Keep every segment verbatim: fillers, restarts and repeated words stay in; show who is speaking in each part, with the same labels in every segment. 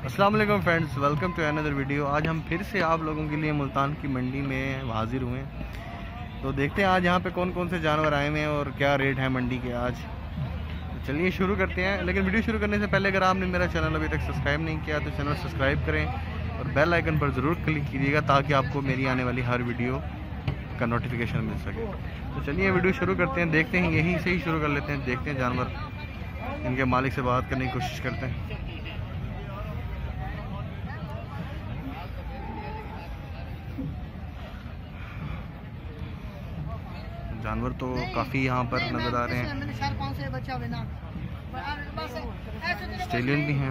Speaker 1: अस्सलाम वालेकुम friends, welcome to another video. आज हम फिर से आप लोगों के लिए मुल्तान की मंडी में हाजिर हुए हैं। तो देखते हैं आज यहाँ पे कौन कौन से जानवर आए हुए हैं और क्या रेट है मंडी के आज। तो चलिए शुरू करते हैं, लेकिन वीडियो शुरू करने से पहले अगर आपने मेरा चैनल अभी तक सब्सक्राइब नहीं किया तो चैनल सब्सक्राइब करें और बेल आइकन पर ज़रूर क्लिक कीजिएगा ताकि आपको मेरी आने वाली हर वीडियो का नोटिफिकेशन मिल सके। तो चलिए वीडियो शुरू करते हैं, देखते हैं यहीं से ही शुरू कर लेते हैं। देखते हैं जानवर, इनके मालिक से बात करने की कोशिश करते हैं। जानवर तो काफ़ी यहाँ पर नज़र आ रहे हैं, ऑस्ट्रेलियन भी हैं।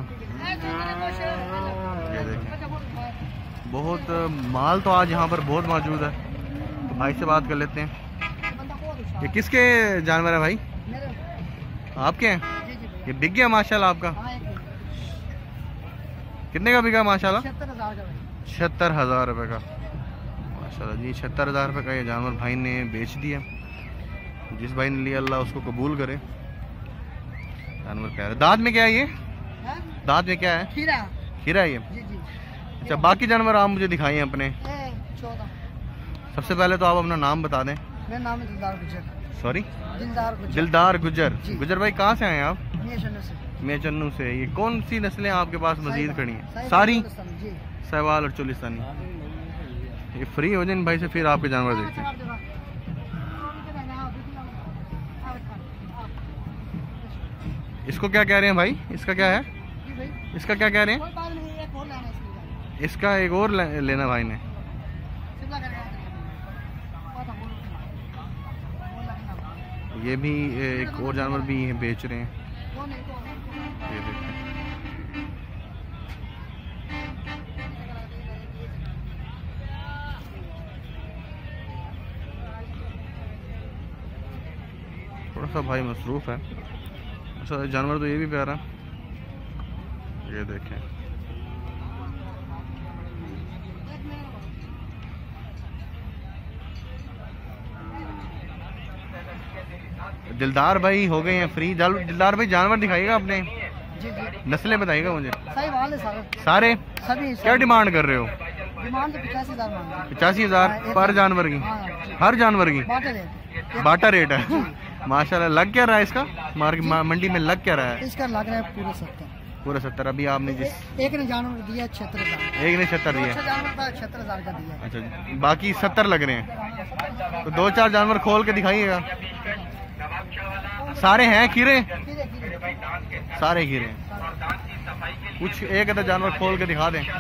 Speaker 1: ये देखें, बहुत माल तो आज यहाँ पर बहुत मौजूद है। तो भाई से बात कर लेते हैं। ये किसके जानवर है भाई? आपके हैं? ये बिक गया माशाल्लाह आपका? कितने का बिका माशाल्लाह? छिहत्तर हज़ार रुपये का माशाल्लाह जी। छिहत्तर हज़ार रुपये का ये जानवर भाई ने बेच दिया। जिस भाई ने लिया अल्लाह उसको कबूल करे। जानवर क्या है? दांत में क्या है ये? दांत में क्या है? खीरा। खीरा ये? जी जी। अच्छा, बाकी जानवर आप मुझे दिखाइए अपने। सबसे पहले तो आप अपना नाम बता दें।
Speaker 2: मेरा नाम है दिलदार गुजर।
Speaker 1: सॉरी?
Speaker 2: दिलदार गुजर।
Speaker 1: दिलदार गुजर। गुजर भाई कहाँ से आए हैं आप?
Speaker 2: से।
Speaker 1: मेचन्नू से। ये कौन सी नस्लें आपके पास मजीद खड़ी हैं? सारी? सहवाल और चोलिस्तानी। ये फ्री हो जाए भाई से फिर आपके जानवर देखते हैं। इसको क्या कह रहे हैं भाई? इसका क्या है? इसका क्या कह रहे हैं? इसका एक और लेना भाई ने। ये भी एक और जानवर भी बेच रहे हैं। ये देखते हैं। थोड़ा सा भाई मसरूफ है। अच्छा, जानवर तो ये भी प्यारा। ये देखें, दिलदार भाई हो गए हैं फ्री। दिलदार भाई जानवर दिखाइएगा अपने। जी जी। नस्लें बताइएगा मुझे। सारे सारे सभी। क्या डिमांड कर रहे हो?
Speaker 2: डिमांड तो पचासी हजार
Speaker 1: पचासी हजार पर जानवर की? हर जानवर की बाटा रेट है माशाल्लाह। लग क्या रहा है इसका मार्केट मंडी में? लग क्या रहा है
Speaker 2: इसका? लग रहा है पूरे सत्तर।
Speaker 1: पूरे सत्तर। अभी आपने जिस
Speaker 2: एक ने जानवर दिया छिहत्तर हजार। एक
Speaker 1: ने छिहत्तर दिया?
Speaker 2: छिहत्तर हजार का दिया।
Speaker 1: अच्छा, बाकी सत्तर लग रहे हैं। तो दो चार जानवर खोल के दिखाइएगा। सारे हैं खीरे? सारे खीरे हैं। कुछ एक अदर जानवर खोल के दिखा दें।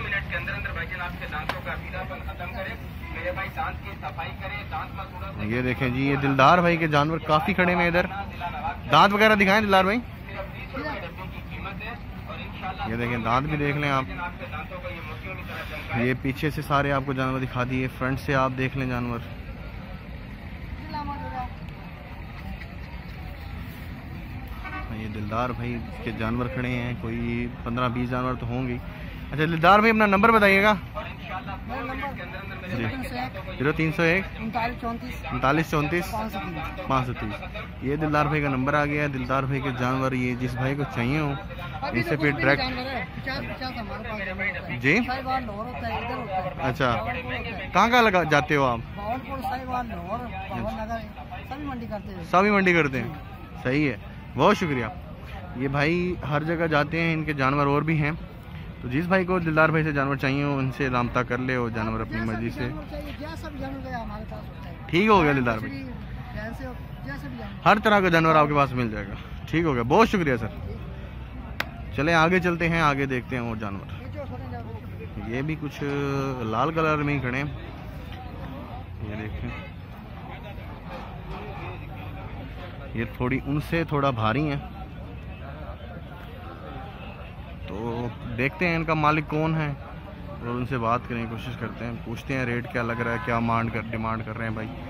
Speaker 1: ये देखें जी, ये दिलदार भाई के जानवर काफी खड़े में इधर। दांत वगैरह दिखाएं दिलदार भाई। ये देखें, दांत भी देख लें आप। ये पीछे से सारे आपको जानवर दिखा दिए, फ्रंट से आप देख लें जानवर। ये दिलदार भाई के जानवर खड़े हैं, कोई पंद्रह बीस जानवर तो होंगे। अच्छा दिलदार भाई अपना नंबर बताइएगा। जी, जीरो तीन सौ एक उनतालीस चौंतीस पाँच सौ तीस। ये दिलदार भाई का नंबर आ गया है। दिलदार भाई के जानवर ये जिस भाई को चाहिए हो इनसे फिर डायरेक्ट। जी अच्छा, कहाँ कहाँ लगा जाते हो आप? सभी मंडी करते हैं। सही है, बहुत शुक्रिया। ये भाई हर जगह जाते हैं, इनके जानवर और भी हैं। तो जिस भाई को दिलदार भाई से जानवर चाहिए हो उनसे राब्ता कर ले और जानवर अपनी मर्जी से। ठीक हो गया दिलदार भाई, हर तरह का जानवर आपके पास मिल जाएगा। ठीक हो गया, बहुत शुक्रिया सर। चले आगे चलते हैं, आगे देखते हैं और जानवर। ये भी कुछ लाल कलर में ही खड़े हैं। ये देखें, ये थोड़ी उनसे थोड़ा भारी हैं। तो देखते हैं इनका मालिक कौन है और उनसे बात करने की कोशिश करते हैं। पूछते हैं रेट क्या लग रहा है, क्या मांड कर डिमांड कर रहे हैं भाई।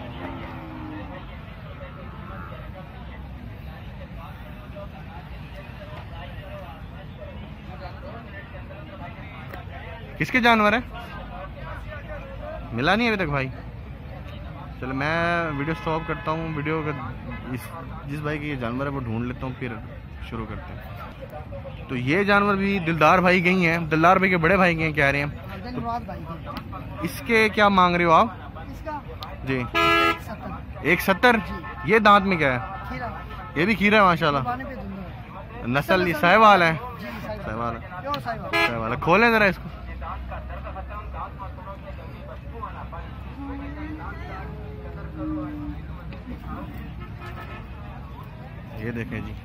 Speaker 1: किसके जानवर है? मिला नहीं अभी तक भाई। चलो मैं वीडियो स्टॉप करता हूँ। वीडियो का इस जिस भाई के ये जानवर है वो ढूंढ लेता हूँ, फिर शुरू करते हैं। तो ये जानवर भी दिलदार भाई गई हैं, दिलदार भाई के बड़े भाई गए कह रहे हैं।
Speaker 2: दिलमुराद भाई की।
Speaker 1: इसके क्या मांग रहे हो आप?
Speaker 2: इसका
Speaker 1: जी
Speaker 2: एक सत्तर।
Speaker 1: एक सत्तर। ये दांत में क्या है?
Speaker 2: खीरा।
Speaker 1: ये भी खीरा है माशाल्लाह।
Speaker 2: पानी पे धुंधला है।
Speaker 1: नस्ल ये साहिवाल है।
Speaker 2: जी साहिवाल।
Speaker 1: साहिवाल है।
Speaker 2: प्योर साहिवाल।
Speaker 1: साहिवाल है। खोलें जरा इसको। ये देखें जी,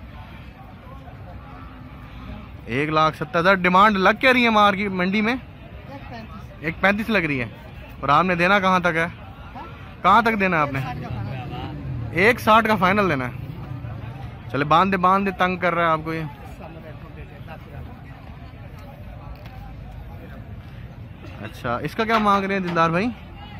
Speaker 1: एक लाख सत्तर हजार डिमांड लग क्या रही है मार की मंडी में?
Speaker 2: एक पैंतीस।
Speaker 1: एक पैंतीस लग रही है। और आपने देना कहाँ तक है? कहाँ तक देना है आपने? एक साठ का फाइनल देना है। चले बांध दे बांध दे, तंग कर रहा है आपको ये। अच्छा, इसका क्या मांग रहे हैं दिलदार भाई?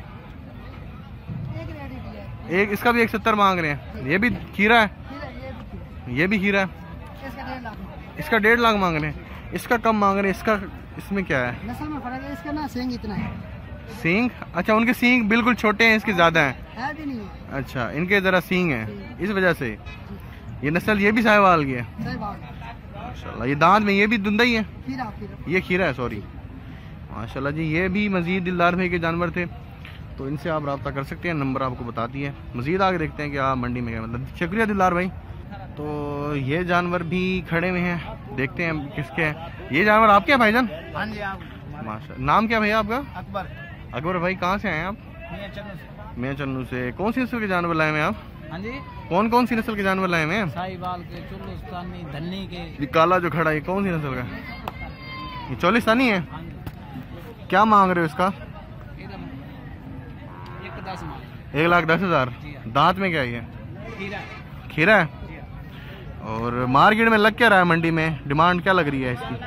Speaker 2: एक रेडी दिया है।
Speaker 1: एक इसका भी एक सत्तर मांग रहे हैं। ये भी खीरा है।
Speaker 2: खीरा ये भी खीरा।
Speaker 1: ये भी खीरा है।
Speaker 2: इसका डेढ़ लाख।
Speaker 1: इसका डेढ़ लाख मांग रहे हैं। इसका कम मांग रहे हैं। इसका इसमें क्या है?
Speaker 2: नस्ल में फर्क है। इसका ना सींग इतना है।
Speaker 1: सींग? अच्छा, उनके सींग बिल्कुल छोटे हैं, इसके ज्यादा हैं।
Speaker 2: है भी नहीं है।
Speaker 1: अच्छा, इनके जरा सींग है, इस वजह से ये नस्ल। ये भी साहिवाल की है
Speaker 2: साहिवाल।
Speaker 1: माशाल्लाह। ये दांत में ये भी दुंदा ही है।
Speaker 2: खीरा खीरा।
Speaker 1: ये खीरा है, सॉरी। माशाल्लाह जी, ये भी मजीद दिलदार भाई के जानवर थे, तो इनसे आप रब्ता कर सकते हैं। नंबर आपको बता दिए। मजीद आगे देखते हैं कि आप मंडी में क्या मतलब। शुक्रिया दिलदार भाई। तो ये जानवर भी खड़े हुए हैं, देखते हैं किसके हैं। ये जानवर आपके हैं भाईजान?
Speaker 2: हाँ जी आप।
Speaker 1: माशा। नाम क्या भैया आपका?
Speaker 2: अकबर।
Speaker 1: अकबर भाई, कहाँ से आए हैं आप?
Speaker 2: मियां चन्नू से।
Speaker 1: मैं चन्नू से। कौन सी नस्ल के जानवर लाए हैं आप?
Speaker 2: हाँ जी।
Speaker 1: कौन कौन सी नस्ल के जानवर लाए हैं?
Speaker 2: साहिवाल के, चुल्लुस्तानी, धन्नी के।
Speaker 1: ये काला जो खड़ा है, ये कौन सी नस्ल का? ये चोलिस्तानी है।
Speaker 2: हाँ जी।
Speaker 1: क्या मांग रहे हो इसका?
Speaker 2: एकदम एक दस मांग।
Speaker 1: एक लाख दस हजार।
Speaker 2: जी हाँ।
Speaker 1: दांत में क्या है ये?
Speaker 2: खीरा।
Speaker 1: खीरा है।
Speaker 2: जी हाँ।
Speaker 1: और मार्केट में लग क्या रहा है मंडी में? डिमांड क्या लग रही है इसकी?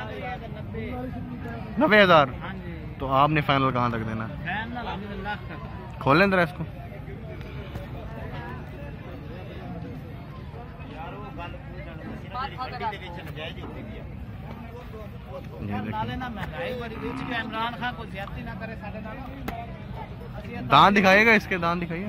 Speaker 1: नब्बे हजार।
Speaker 2: हाँ जी।
Speaker 1: तो आपने फाइनल कहाँ तक देना?
Speaker 2: फाइनल हमने लाख तक।
Speaker 1: खोलें जरा इसको। ये देखिए, दांत दिखाइएगा इसके, दांत दिखाइए।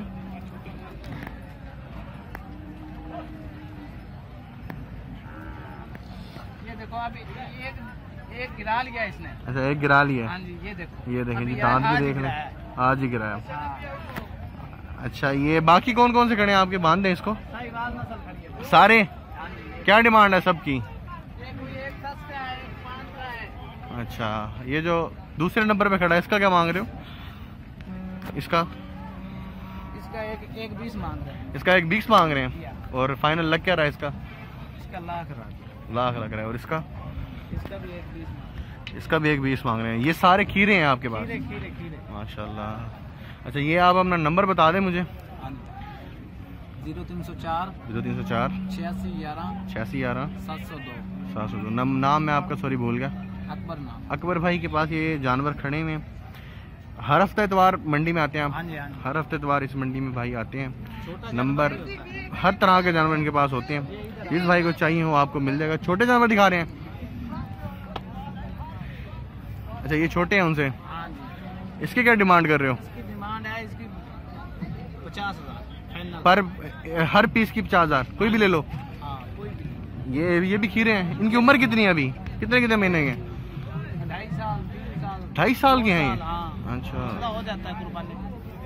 Speaker 2: ये देखो अभी एक एक गिरा लिया इसने।
Speaker 1: अच्छा, एक गिरा लिया।
Speaker 2: हाँ जी, ये देखो।
Speaker 1: ये देखें जी,
Speaker 2: अभी
Speaker 1: दांत
Speaker 2: आज
Speaker 1: भी
Speaker 2: ही
Speaker 1: देख लें।
Speaker 2: गिराया है।
Speaker 1: आज ही गिराया।
Speaker 2: हाँ।
Speaker 1: अच्छा, ये बाकी कौन कौन से खड़े हैं आपके? बांध दें इसको
Speaker 2: साहिवाल नस्ल खड़ी है।
Speaker 1: सारे।
Speaker 2: हाँ जी।
Speaker 1: क्या डिमांड है सबकी?
Speaker 2: एक कोई एक दस का है, एक पाँच का है।
Speaker 1: अच्छा, ये जो दूसरे नंबर पे खड़ा है, इसका क्या मांग रहे हो? इसका
Speaker 2: इसका एक एक बीस मांग रहे हैं।
Speaker 1: इसका एक बीस मांग रहे हैं। और फाइनल लग क्या रहा है इसका?
Speaker 2: इसका लाख रहा।
Speaker 1: लाख लग रहा है। और इसका?
Speaker 2: इसका भी एक बीस मांग।
Speaker 1: इसका भी एक बीस मांग रहे हैं। ये सारे खीरे हैं आपके पास?
Speaker 2: खीरे खीरे खीरे।
Speaker 1: माशाल्लाह। अच्छा, ये आप अपना नंबर बता दें मुझे।
Speaker 2: जीरो तीन सौ चार
Speaker 1: जीरो तीन सौ चार
Speaker 2: छियासी ग्यारह
Speaker 1: छियासी ग्यारह
Speaker 2: सात सौ दो।
Speaker 1: सात सौ दो। नाम नाम मैं आपका सॉरी भूल गया।
Speaker 2: अकबर नाम।
Speaker 1: अकबर भाई के पास ये जानवर खड़े हुए हैं। हर हफ्ते इतवार मंडी में आते हैं आप?
Speaker 2: हाँ जी हाँ जी।
Speaker 1: हर हफ्ते इतवार इस मंडी में भाई आते हैं।
Speaker 2: छोटा
Speaker 1: नंबर हर तरह के जानवर इनके पास होते हैं। जिस भाई को चाहिए हो आपको मिल जाएगा। छोटे जानवर दिखा रहे हैं? अच्छा, ये छोटे हैं उनसे।
Speaker 2: हाँ जी।
Speaker 1: इसके क्या डिमांड कर रहे हो?
Speaker 2: इसकी डिमांड है इसकी पचास हजार फाइनल।
Speaker 1: पर हर पीस की पचास हजार, कोई भी ले लो।
Speaker 2: हाँ कोई भी।
Speaker 1: ये ये भी खीरे हैं। इनकी उम्र कितनी है अभी? कितने कितने महीने के?
Speaker 2: ढाई साल तीन साल
Speaker 1: ढाई साल के हैं ये?
Speaker 2: हाँ।
Speaker 1: अच्छा।
Speaker 2: पूरा हो जाता है कुर्बानी।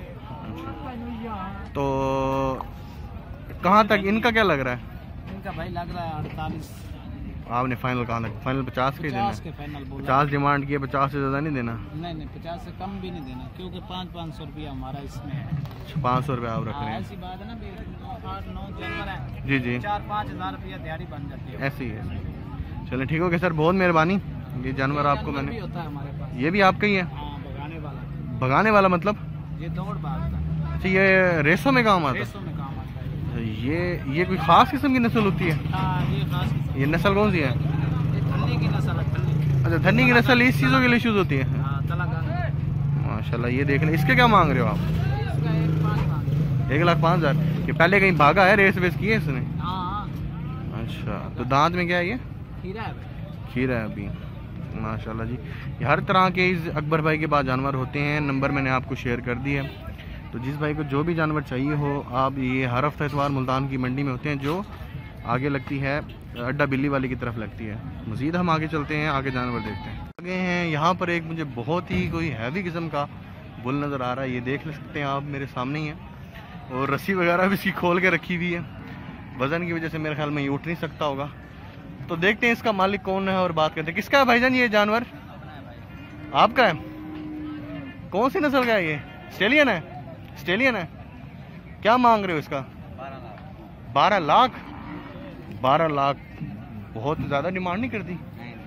Speaker 1: तो कहाँ तक इनका क्या लग रहा है?
Speaker 2: इनका भाई लग रहा है अड़तालीस।
Speaker 1: आपने फाइनल कहाँ तक? फाइनल पचास के देना?
Speaker 2: पचास के फाइनल बोला।
Speaker 1: पचास डिमांड की है, पचास से ज़्यादा नहीं देना?
Speaker 2: नहीं नहीं, पचास से कम भी नहीं देना, क्योंकि पाँच पाँच सौ रुपया हमारा इसमें है।
Speaker 1: पाँच सौ रुपये आप रख रहे
Speaker 2: हाँ,
Speaker 1: हैं?
Speaker 2: ऐसी बात है ना भी, नौ आठ नौ जानवर है,
Speaker 1: जी जी,
Speaker 2: चार पाँच हजार रुपया दिहाड़ी बन जाती है।
Speaker 1: ऐसे ही है। चलिए ठीक हो गया सर, बहुत मेहरबानी। ये जानवर आपको
Speaker 2: जानवर भी
Speaker 1: मैंने,
Speaker 2: होता है हमारे पास।
Speaker 1: ये भी आपका ही है?
Speaker 2: हाँ, भगाने वाला।
Speaker 1: भगाने वाला मतलब?
Speaker 2: ये दौड़ भागता है।
Speaker 1: अच्छा, ये रेसों में काम आता है?
Speaker 2: रेसों में काम आता है।
Speaker 1: ये ये कोई खास किस्म की नस्ल होती है?
Speaker 2: हाँ, ये खास किस्म।
Speaker 1: ये नस्ल कौन सी है?
Speaker 2: ये धन्नी की नस्ल है, धन्नी।
Speaker 1: अच्छा, धन्नी की नस्ल इस चीज़ों के लिए यूज़ होती है?
Speaker 2: हाँ, तलागंग।
Speaker 1: माशाल्लाह। ये देख लें, इसके क्या मांग रहे हो आप?
Speaker 2: इसका एक पाँच मांग।
Speaker 1: एक लाख पाँच हज़ार। ये पहले कहीं भागा है, रेस वेस की है इसने?
Speaker 2: हाँ हाँ।
Speaker 1: अच्छा, तो दांत में क्या है ये?
Speaker 2: खीरा है भाई।
Speaker 1: खीरा है अभी। माशाल्लाह जी, ये हर तरह के इस अकबर भाई के पास जानवर होते हैं। नंबर मैंने आपको शेयर कर दिया। तो जिस भाई को जो भी जानवर चाहिए हो, आप ये हर हफ्ता इतवार मुल्तान की मंडी में होते हैं। जो आगे लगती है अड्डा बिल्ली वाली की तरफ लगती है। मज़ीद हम आगे चलते हैं, आगे जानवर देखते हैं। आगे हैं यहाँ पर एक मुझे बहुत ही कोई हैवी किस्म का बुल नज़र आ रहा है। ये देख सकते हैं आप, मेरे सामने ही है और रस्सी वगैरह भी इसकी खोल के रखी हुई है। वज़न की वजह से मेरे ख्याल में ये उठ नहीं सकता होगा। तो देखते हैं इसका मालिक कौन है और बात करते हैं। किसका है भाईजान ये जानवर? आपका है? कौन सी नस्ल का है ये? ऑस्ट्रेलियन है? ऑस्ट्रेलियन है। क्या मांग रहे हो इसका? बारह लाख। बारह लाख बहुत ज़्यादा डिमांड नहीं करती?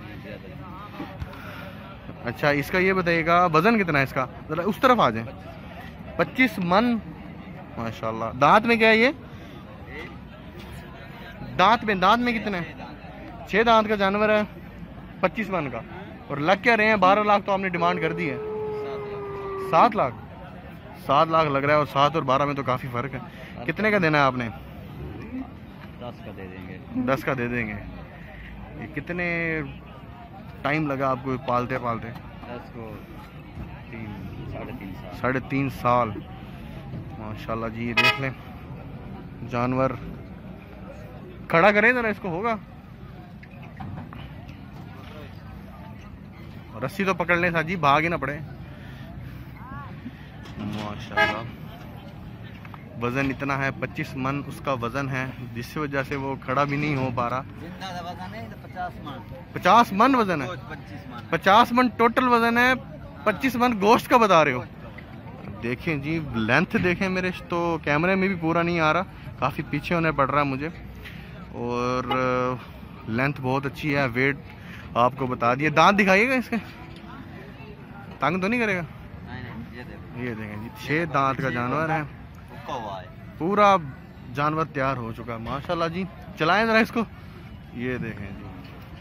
Speaker 1: अच्छा, इसका ये बताइएगा वज़न कितना है इसका? जरा उस तरफ आ जाए। पच्चीस मन माशाल्लाह। दांत में क्या है ये? दांत में दांत में कितने? छह दांत का जानवर है, पच्चीस मन का। और लग क्या रहे हैं? बारह लाख तो आपने डिमांड कर दी है। सात लाख सात लाख लग रहा है। और सात और बारह में तो काफ़ी फ़र्क है। कितने का देना है आपने?
Speaker 2: दस का दे देंगे।
Speaker 1: दस का दे देंगे। ये कितने टाइम लगा आपको पालते पालते?
Speaker 2: दस को तीन साढ़े तीन साल
Speaker 1: साढ़े तीन साल माशाल्लाह जी। ये देख लें जानवर, खड़ा करें ज़रा इसको, होगा? रस्सी तो पकड़ लें साजी, भाग ही ना पड़े। माशाल्लाह वज़न इतना है, पच्चीस मन उसका वज़न है, जिस वजह से वो खड़ा भी नहीं हो पा रहा। पचास मन वज़न है। पचास मन टोटल वज़न है, पच्चीस मन गोश्त का बता रहे हो। देखें जी, लेंथ देखें मेरे तो कैमरे में भी पूरा नहीं आ रहा, काफ़ी पीछे होने पड़ रहा है मुझे। और लेंथ बहुत अच्छी है। वेट आपको बता दिए। दांत दिखाइएगा इसके, तंग तो नहीं करेगा? ये देखें जी, छह दांत का जानवर है, पूरा जानवर तैयार हो चुका है माशाल्लाह जी। चलाएं जरा इसको। ये देखें जी,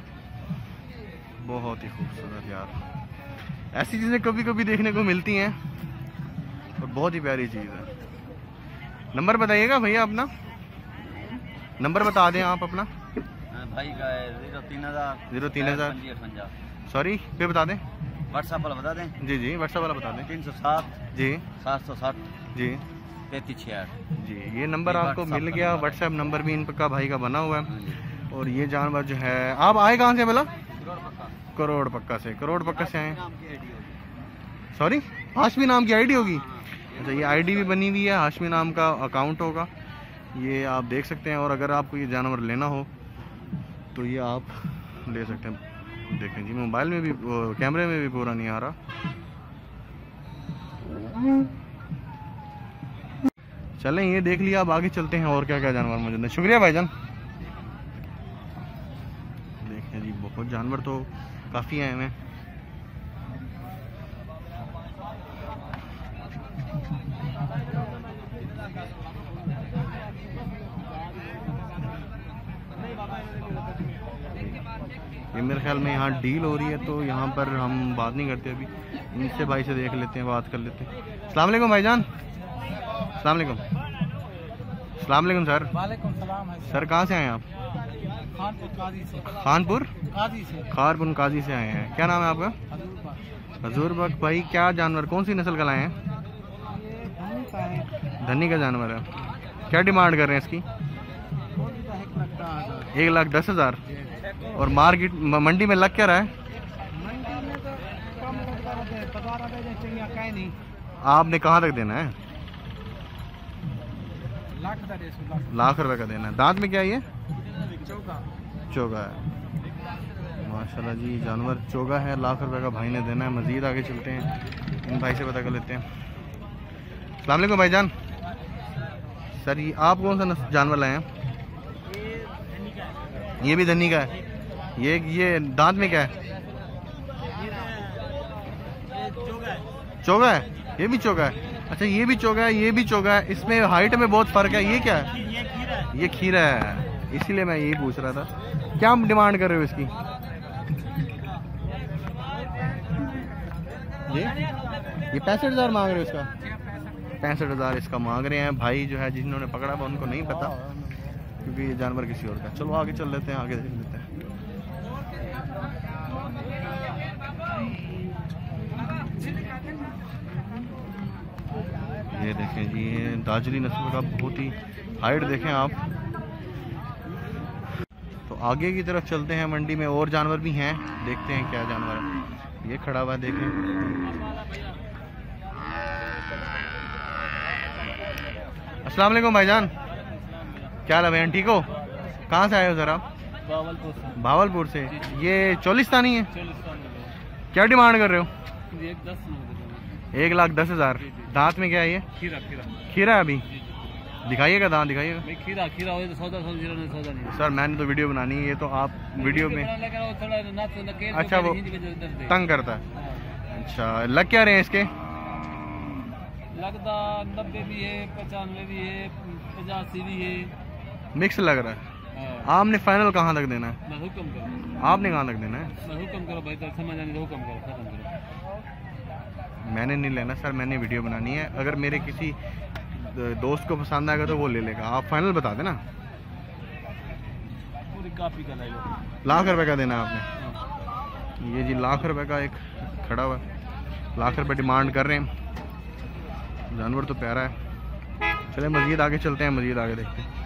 Speaker 1: बहुत ही खूबसूरत यार। ऐसी चीज़ें कभी कभी देखने को मिलती हैं और बहुत ही प्यारी चीज़ है। नंबर बताइएगा भैया अपना, नंबर बता दें आप अपना।
Speaker 2: भाई का जीरो तीन हजार
Speaker 1: जीरो तीन हजार सॉरी पे बता दें।
Speaker 2: व्हाट्सएप वाला बता दें।
Speaker 1: जी जी व्हाट्सएप वाला बता दें।
Speaker 2: तीन सौ सात
Speaker 1: जी
Speaker 2: सात सौ साठ
Speaker 1: जी
Speaker 2: तैतीस छियाठ
Speaker 1: जी। ये नंबर आपको मिल गया। व्हाट्सएप नंबर भी इनका भाई का बना हुआ है। और ये जानवर जो है, आप आए कहाँ से बोला? करोड़ पक्का से। करोड़ पक्का से आए? सॉरी, हाशमी नाम की आईडी होगी? अच्छा, ये आईडी भी बनी हुई है, हाशमी नाम का अकाउंट होगा, ये आप देख सकते हैं। और अगर आपको ये जानवर लेना हो तो ये आप ले सकते हैं। देखें जी, मोबाइल में भी, कैमरे में भी पूरा नहीं आ रहा। चलें, ये देख लिया, अब आगे चलते हैं और क्या क्या जानवर मौजूद है। शुक्रिया भाईजान। देखें जी, बहुत जानवर तो काफ़ी आए हैं। ये मेरे ख्याल में यहाँ डील हो रही है, तो यहाँ पर हम बात नहीं करते अभी। इनसे भाई से देख लेते हैं, बात कर लेते हैं। अस्सलाम वालेकुम भाईजान। अस्सलाम वालेकुम। अस्सलाम वालेकुम सर।
Speaker 2: वालेकुम सलाम।
Speaker 1: सर कहाँ से आए हैं आप?
Speaker 2: खानपुर काजी से।
Speaker 1: खानपुर
Speaker 2: काजी से।
Speaker 1: खानपुर काजी से आए हैं। क्या नाम है आपका? हजूर बक। भाई क्या जानवर, कौन सी नस्ल का लाए हैं? धनी का जानवर है। क्या डिमांड कर रहे हैं इसकी? एक लाख दस हज़ार। और मार्केट मंडी में लग क्या रहा है? आपने कहाँ तक देना है? लाख रुपए का देना है। दांत में क्या है ये? चोगा है माशाल्लाह जी। जानवर चोगा है, लाख रुपए का भाई ने देना है। मजीद आगे चलते हैं, इन भाई से पता कर लेते हैं। अस्सलाम वालेकुम भाईजान। सर ये आप कौन सा जानवर लाए हैं? ये भी धनी का है। ये ये दांत में क्या है? चोगा है। ये भी चोगा है। अच्छा, ये भी चोगा है, ये भी चोगा है। इसमें हाइट में बहुत फर्क है। ये क्या है? ये खीरा है, इसीलिए मैं यही पूछ रहा था। क्या हम डिमांड कर रहे हो इसकी? ये ये पैंसठ हजार मांग रहे हो इसका? पैंसठ हजार इसका मांग रहे हैं। भाई जो है जिन्होंने पकड़ा वो उनको नहीं पता, क्योंकि ये जानवर किसी और का। चलो आगे चल लेते हैं, आगे देख लेते हैं। ये देखें जी, ये दाजली नस्ल का बहुत ही हाइट देखें आप, आगे की तरफ चलते हैं, मंडी में और जानवर भी हैं, देखते हैं क्या जानवर है। ये खड़ा हुआ है, देखें। अस्सलाम वालेकुम भाईजान, क्या हाल है भाईजान, ठीक हो? कहाँ से आए हो सर आप?
Speaker 2: भावलपुर से।
Speaker 1: भावलपुर से। ये चोलिस्तानी है? क्या डिमांड कर रहे हो?
Speaker 2: एक दस
Speaker 1: एक लाख दस हजार। दांत में क्या है ये?
Speaker 2: खीरा खीरा
Speaker 1: खीरा है अभी? दिखाइएगा दांत, दिखाइएगा।
Speaker 2: खीरा खीरा हो तो सौदा सौदा नहीं सौदा नहीं।
Speaker 1: सर मैंने तो वीडियो बनानी है, ये तो आप वीडियो में अच्छा वो तंग करता है। अच्छा लग क्या रहे हैं इसके?
Speaker 2: लगता नब्बे भी है, पचानवे भी है, पचासी भी है,
Speaker 1: मिक्स लग रहा है। आपने फाइनल कहाँ तक देना है?
Speaker 2: मैं हुक्म करो।
Speaker 1: आपने कहाँ तक देना है?
Speaker 2: मैं हुक्म करो भाई, तो समझ आने दो, हुक्म करो, खत्म करो।
Speaker 1: मैंने नहीं लेना सर, मैंने वीडियो बनानी है। अगर मेरे किसी दोस्त को पसंद आएगा तो वो ले लेगा। आप फाइनल बता देना।
Speaker 2: पूरी काफी का ले लो।
Speaker 1: लाख रुपए का देना है आपने? ये जी लाख रुपए का एक खड़ा हुआ है, लाख रुपए डिमांड कर रहे हैं। जानवर तो प्यारा है। चले मजीद आगे चलते हैं, मजीद आगे देखते हैं।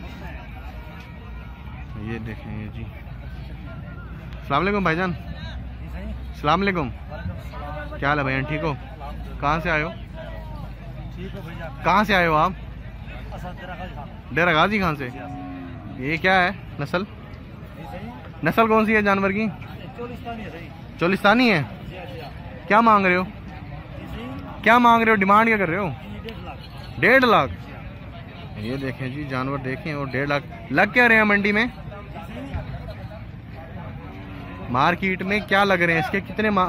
Speaker 1: ये देखें ये जी। अस्सलाम वालेकुम भाईजान। अस्सलाम वालेकुम, क्या हाल है भाईजान, ठीक हो? कहाँ से आए हो? कहाँ से आए हो आप? डेरा गाजी खान से। ये क्या है नस्ल? नस्ल कौन सी है जानवर की? चोलिस्तानी है। क्या मांग रहे हो? क्या मांग रहे हो? डिमांड क्या कर रहे हो? डेढ़ लाख। ये देखें जी जानवर देखें, और डेढ़ लाख लग क्या रहे हैं मंडी में? मार्केट में क्या लग रहे हैं इसके? कितने मा...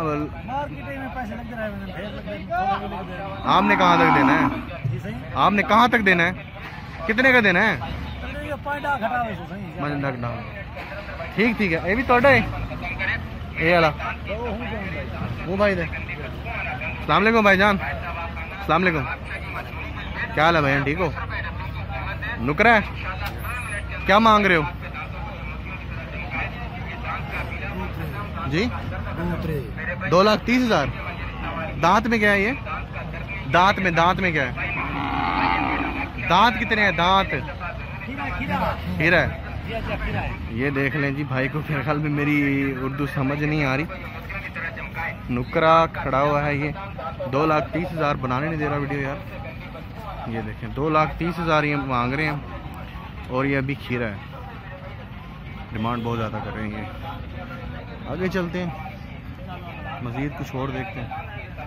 Speaker 1: आपने कहाँ तक देना है? आपने कहाँ तक देना है? कितने का देना है? ठीक ठीक है, ये भी तोड़ा है ये वाला। वो भाई दे। अस्सलाम वालेकुम भाईजान। अस्सलाम वालेकुम, क्या हाल है भाईजान, ठीक हो? नुकरा है, क्या मांग रहे हो जी? दो लाख तीस हजार। दांत में क्या है ये? दांत में दांत में क्या है? दांत कितने हैं? दांत खीरा है। ये देख लें जी, भाई को मेरे ख्याल में मेरी उर्दू समझ नहीं आ रही। नुकरा खड़ा हुआ है ये, दो लाख तीस हजार। बनाने नहीं दे रहा वीडियो यार। ये देखें दो लाख तीस हजार ये मांग रहे हैं, और ये अभी खीरा है। डिमांड बहुत ज़्यादा कर रहे हैं ये। आगे चलते हैं, मज़ीद कुछ और देखते हैं।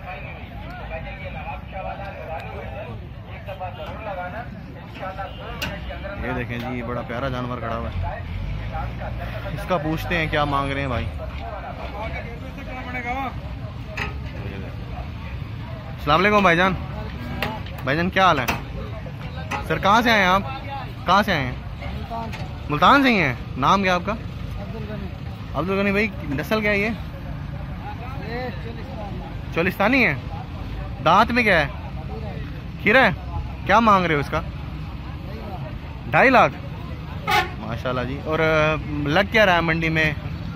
Speaker 1: ये देखें जी, बड़ा प्यारा जानवर खड़ा हुआ है। इसका पूछते हैं क्या मांग रहे हैं भाई। अस्सलाम वालेकुम भाईजान। भाईजान क्या हाल है सर? कहाँ से आए हैं आप? कहाँ से आए हैं? मुल्तान से ही हैं। नाम क्या आपका? अब्दुल गनी भाई। नस्ल क्या है ये? चोलिस्तानी है। दांत में क्या है? खीरा है। क्या मांग रहे हो इसका? ढाई लाख। माशाल्लाह जी। और लग क्या रहा है मंडी में?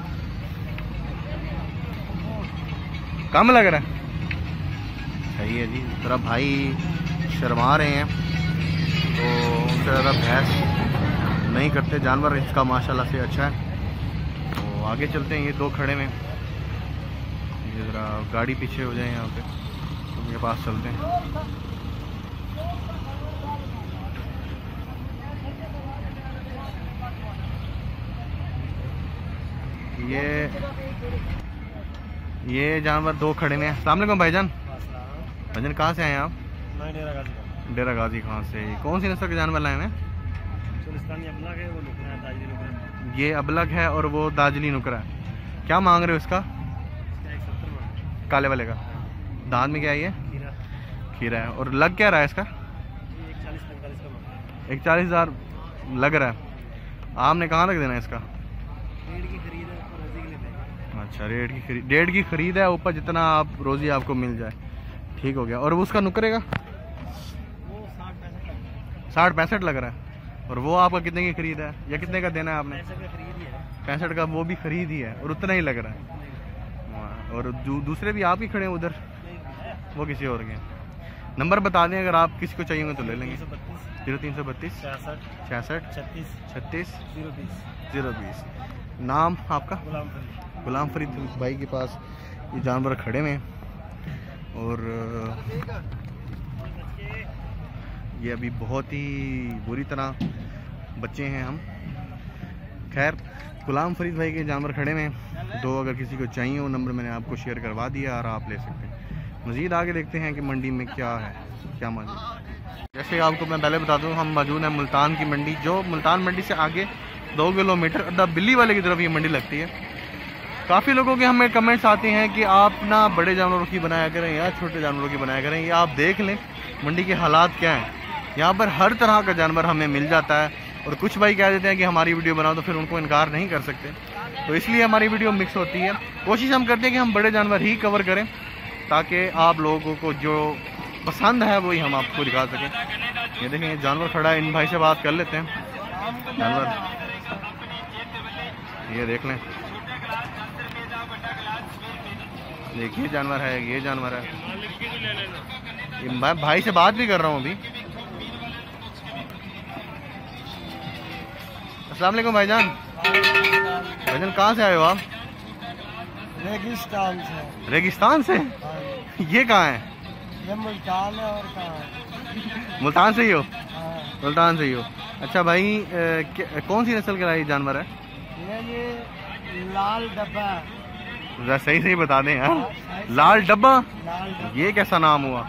Speaker 1: कम लग रहा है। सही है जी। जरा भाई शर्मा रहे हैं तो उनसे ज़्यादा बहस नहीं करते। जानवर इसका माशाल्लाह से अच्छा है। तो आगे चलते हैं, ये दो खड़े में। ये ज़रा गाड़ी पीछे हो जाए यहाँ पे, उनके पास चलते हैं। ये ये जानवर दो खड़े में। अस्सलाम वालेकुम भाईजान। भाईजान कहाँ से आए हैं आप?
Speaker 2: डेरा गाजी।
Speaker 1: डेरा गाजी खान से। कौन सी नस्ल के जानवर लाए हैं?
Speaker 2: चोलिस्तानी अबलग है, वो नुकरा है, दाजली नुकरा है।
Speaker 1: ये अबलग है और वो दाजली नुकरा है। क्या मांग रहे हो इसका? काले वाले का। दांत में क्या है ये?
Speaker 2: खीरा।
Speaker 1: खीरा है। और लग क्या रहा है इसका? एक चालीस हजार लग रहा है। आपने कहाँ तक देना है इसका?
Speaker 2: डेढ़ की खरीद है, रोजी के लिए देंगे।
Speaker 1: अच्छा रेट की खरीद, डेढ़ की खरीद है, ऊपर जितना आप रोजी आपको मिल जाए। ठीक हो गया। और उसका नुकरेगा?
Speaker 2: वो साठ पैंसठ
Speaker 1: साठ पैंसठ लग रहा है। और वो आपका कितने की खरीद है, या कितने का देना है आपने?
Speaker 2: पैंसठ का खरीद ही है।
Speaker 1: पैंसठ का वो भी खरीद ही है, और उतना ही लग रहा है। और दू, दूसरे भी आप ही खड़े हैं उधर, वो किसी और के। नंबर बता दें अगर आप किसी को चाहिए तो ले लेंगे। जीरो तीन सौ बत्तीस
Speaker 2: छियासठ
Speaker 1: छियासठ
Speaker 2: छत्तीस
Speaker 1: छत्तीस
Speaker 2: जीरो बीस।
Speaker 1: जीरो बीस। नाम आपका? गुलाम फरीद भाई के पास ये जानवर खड़े हुए हैं और ये अभी बहुत ही बुरी तरह बच्चे हैं हम। खैर, गुलाम फरीद भाई के जानवर खड़े हुए हैं दो, अगर किसी को चाहिए वो नंबर मैंने आपको शेयर करवा दिया और आप ले सकते हैं। मज़ीद आगे देखते हैं कि मंडी में क्या है, क्या मौजूद। जैसे आपको मैं पहले बता दूं, हम मौजूद हैं मुल्तान की मंडी, जो मुल्तान मंडी से आगे दो किलोमीटर अड्डा बिल्ली वाले की तरफ ये मंडी लगती है। काफ़ी लोगों के हमें कमेंट्स आते हैं कि आप ना बड़े जानवरों की बनाया करें या छोटे जानवरों की बनाया करें। ये आप देख लें मंडी के हालात क्या हैं। यहाँ पर हर तरह का जानवर हमें मिल जाता है और कुछ भाई कह देते हैं कि हमारी वीडियो बनाओ, तो फिर उनको इनकार नहीं कर सकते, तो इसलिए हमारी वीडियो मिक्स होती है। कोशिश हम करते हैं कि हम बड़े जानवर ही कवर करें ताकि आप लोगों को जो पसंद है वही हम आपको दिखा सकें। ये देखें, ये जानवर खड़ा है, इन भाई से बात कर लेते हैं। जानवर ये देख लें, देखिए जानवर है, ये जानवर है। ये मैं भाई से बात भी कर रहा हूँ अभी। अस्सलाम वालेकुम भाईजान। भाईजान कहाँ से आए हो आप?
Speaker 2: रेगिस्तान से।
Speaker 1: रेगिस्तान से? ये कहाँ है?
Speaker 2: ये मुल्तान है। और कहाँ है?
Speaker 1: मुल्तान से ही हो?
Speaker 2: हाँ।
Speaker 1: मुल्तान से ही हो। अच्छा भाई, ए, कौन सी नस्ल का ये जानवर है?
Speaker 2: ये ये लाल डब्बा।
Speaker 1: जरा सही सही बता दें यार। लाल डब्बा?
Speaker 2: लाल डब्बा।
Speaker 1: ये कैसा नाम हुआ?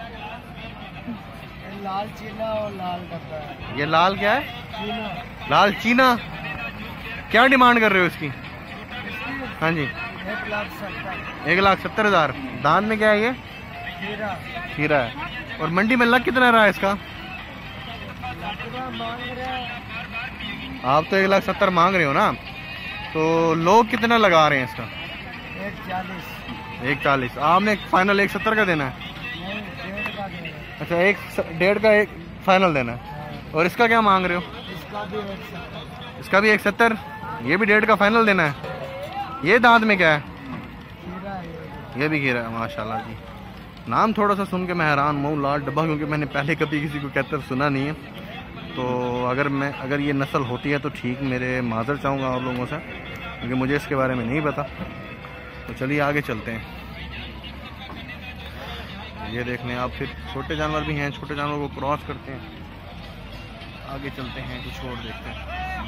Speaker 2: लाल चीना और लाल डब्बा।
Speaker 1: ये लाल क्या है?
Speaker 2: चीना।
Speaker 1: लाल चीना। क्या डिमांड कर रहे हो इसकी? हाँ जी,
Speaker 2: एक लाख सत्तर।
Speaker 1: एक लाख सत्तर हजार। दांत में क्या है ये?
Speaker 2: खीरा।
Speaker 1: खीरा है। और मंडी में लग कितना रहा है इसका?
Speaker 2: मांग रहे
Speaker 1: आप तो एक लाख सत्तर मांग रहे हो ना, तो लोग कितना लगा रहे हैं इसका?
Speaker 2: एक चालीस।
Speaker 1: एक चालीस। आपने फाइनल एक सत्तर का देना है?
Speaker 2: नहीं, डेढ़ का देना है।
Speaker 1: अच्छा, एक डेढ़ का एक फाइनल देना है। और इसका क्या मांग रहे हो?
Speaker 2: इसका भी एक सत्तर।
Speaker 1: इसका भी एक सत्तर। ये भी डेढ़ का फाइनल देना है। ये दांत में क्या है?
Speaker 2: खीरा है।
Speaker 1: ये भी खीरा है। माशाल्लाह जी। नाम थोड़ा सा सुन के मैं हैरान हूँ, लाल डब्बा, क्योंकि मैंने पहले कभी किसी को कहते सुना नहीं है। तो अगर मैं अगर ये नस्ल होती है तो ठीक, मेरे माजर चाहूँगा आप लोगों से, क्योंकि मुझे इसके बारे में नहीं पता। तो चलिए आगे चलते हैं। ये देख लें आप, फिर छोटे जानवर भी हैं, छोटे जानवर को क्रॉस करते हैं। आगे चलते हैं, कुछ और देखते हैं।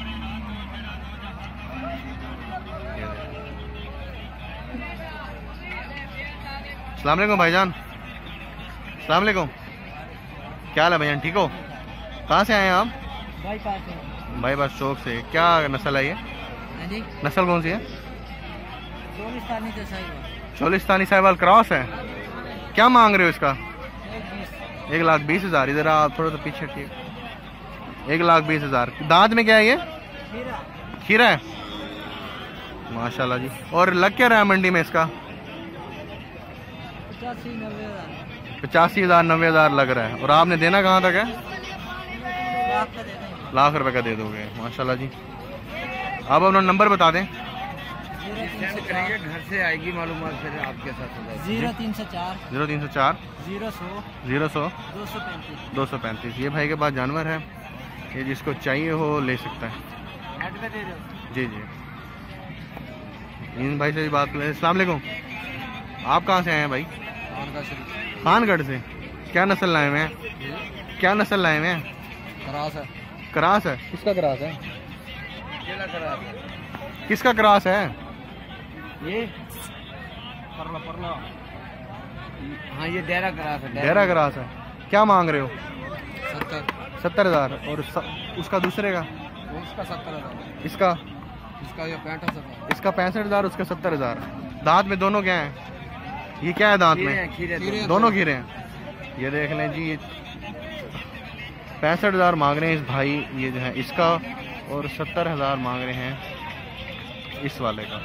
Speaker 1: अस्सलाम वालेकुम भाईजान। अस्सलाम वालेकुम। क्या हाल है भाईजान, ठीक हो? कहाँ से आए हैं आप?
Speaker 2: भाई पास है।
Speaker 1: भाई बस चौक से। क्या नस्ल है ये?
Speaker 2: जी,
Speaker 1: नस्ल कौन सी है?
Speaker 2: चोलिस्तानी तो सही है।
Speaker 1: चोलिस्तानी साहिवाल क्रॉस है। क्या मांग रहे हो इसका?
Speaker 2: एक बीस।
Speaker 1: एक लाख बीस हजार। इधर आप थोड़ा सा पीछे, ठीक। एक लाख बीस हजार। दांत में क्या है ये?
Speaker 2: खीरा।
Speaker 1: खीरा है। माशाल्लाह जी। और लग क्या रहा है मंडी में इसका?
Speaker 2: पचासी नब्बे हजार।
Speaker 1: पचासी हजार नब्बे हजार लग रहा है। और आपने देना कहाँ तक है?
Speaker 2: लाख का दे दें।
Speaker 1: लाख रुपए का दे दोगे। माशाल्लाह जी। आप अपना नंबर बता दें।
Speaker 2: घर से आएगी मालूमात फिर आपके साथ। जीरो तीन सौ चार।
Speaker 1: जीरो तीन सौ चार।
Speaker 2: जीरो सौ।
Speaker 1: जीरो सौ।
Speaker 2: दो सौ पैंतीस।
Speaker 1: दो सौ पैंतीस। ये भाई के पास जानवर है, ये जिसको चाहिए हो ले सकता है।
Speaker 2: नेट पे दे दो।
Speaker 1: जी जी। इन भाई से भी बात करें। अस्सलाम वालेकुम। आप कहाँ से आए हैं भाई? खानगढ़ से। क्या नस्ल लाए हुए हैं? क्या नस्ल लाए हुए हैं?
Speaker 2: क्रास है।
Speaker 1: क्रास है? किसका क्रास है?
Speaker 2: क्रास है।
Speaker 1: किसका क्रास है?
Speaker 2: ये परला परला। हाँ, ये डेरा क्रास है।
Speaker 1: डेरा क्रास है। क्या मांग रहे हो?
Speaker 2: सत्तर।
Speaker 1: सत्तर हजार। और स, उसका दूसरे का?
Speaker 2: उसका सत्तर हजार।
Speaker 1: इसका?
Speaker 2: इसका ये पैंसठ हजार।
Speaker 1: इसका पैंसठ हजार, उसका सत्तर हजार। दांत में दोनों क्या है? ये क्या है दांत में?
Speaker 2: खीरे,
Speaker 1: दोनों खीरे हैं। ये देख लें जी, पैंसठ हजार मांग रहे हैं इस भाई, ये जो है इसका, और सत्तर हजार मांग रहे हैं इस वाले का।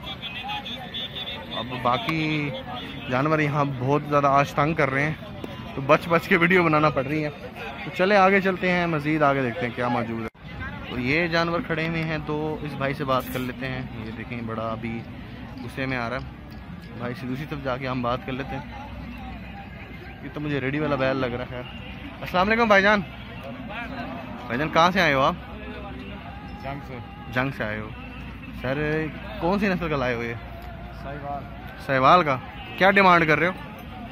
Speaker 1: अब बाकी जानवर यहाँ बहुत ज़्यादा आज तंग कर रहे हैं, तो बच बच के वीडियो बनाना पड़ रही है। तो चले आगे चलते हैं, मज़ीद आगे देखते हैं क्या मौजूद है। तो ये जानवर खड़े हुए हैं, तो इस भाई से बात कर लेते हैं। ये देखें, बड़ा अभी गुस्से में आ रहा है भाई से। दूसरी तरफ जाके हम बात कर लेते हैं। ये तो मुझे रेडी वाला बैल लग रहा है। अस्सलाम वालेकुम भाईजान। भाईजान कहाँ से आए हो आप?
Speaker 2: जंग से।
Speaker 1: जंग से आए हो। सर कौन सी नस्ल का लाए हुए?
Speaker 2: साहिवाल।
Speaker 1: सहवाल का। क्या डिमांड कर रहे हो?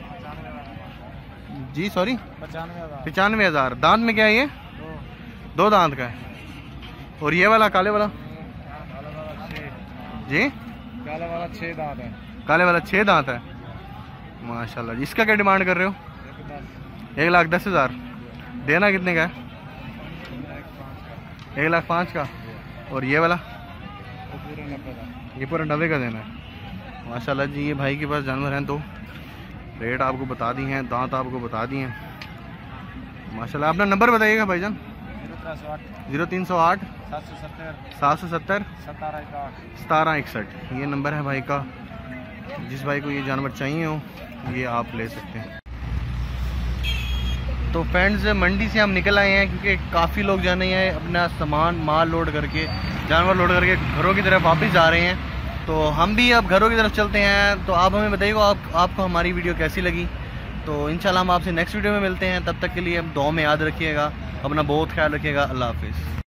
Speaker 1: जी सॉरी,
Speaker 2: पचानवे हज़ार।
Speaker 1: पचानवे हज़ार। दांत में क्या है ये?
Speaker 2: दो।
Speaker 1: दो दांत का है। और ये वाला काले वाला?
Speaker 2: काले वाला छः।
Speaker 1: जी
Speaker 2: काले वाला छः दांत है।
Speaker 1: काले वाला छः दांत है। माशाल्लाह जी। इसका क्या डिमांड कर रहे हो?
Speaker 2: एक दस।
Speaker 1: एक लाख दस हज़ार। देना कितने का है? एक लाख पाँच का। और ये वाला?
Speaker 2: वो पूरे नब्बे का।
Speaker 1: ये पूरा नब्बे का देना है। माशाल्लाह जी। ये भाई के पास जानवर हैं, तो रेट आपको बता दी हैं, दांत आपको बता दिए हैं माशाल्लाह। अपना नंबर बताइएगा भाईजान। जीरो तीन सौ आठ
Speaker 2: सात सौ सत्तर
Speaker 1: सात सौ सत्तर
Speaker 2: सतारह इकसठ।
Speaker 1: सतारह इकसठ ये नंबर है भाई का। जिस भाई को ये जानवर चाहिए हो ये आप ले सकते हैं। तो फ्रेंड्स मंडी से हम निकल आए हैं क्योंकि काफ़ी लोग जाने हैं अपना सामान माल लोड करके, जानवर लोड करके घरों की तरफ वापस जा रहे हैं। तो हम भी अब घरों की तरफ चलते हैं। तो आप हमें बताइएगा आप, आपको हमारी वीडियो कैसी लगी। तो इंशाल्लाह हम आपसे नेक्स्ट वीडियो में मिलते हैं। तब तक के लिए दुआ में याद रखिएगा, अपना बहुत ख्याल रखिएगा। अल्लाह हाफिज़।